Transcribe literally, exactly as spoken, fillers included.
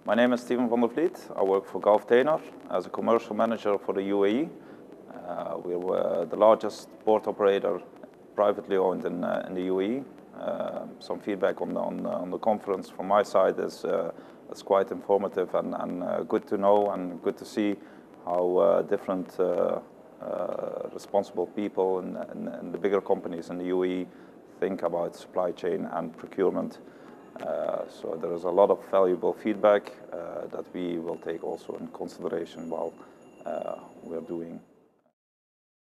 My name is Steven van der Vliet. I work for Gulf Tainer as a commercial manager for the U A E. Uh, we're uh, the largest port operator privately owned in, uh, in the U A E. Uh, some feedback on the, on, the, on the conference from my side is uh, it's quite informative and, and uh, good to know and good to see how uh, different uh, uh, responsible people in, in, in the bigger companies in the U A E think about supply chain and procurement. Uh, so there is a lot of valuable feedback uh, that we will take also in consideration while uh, we're doing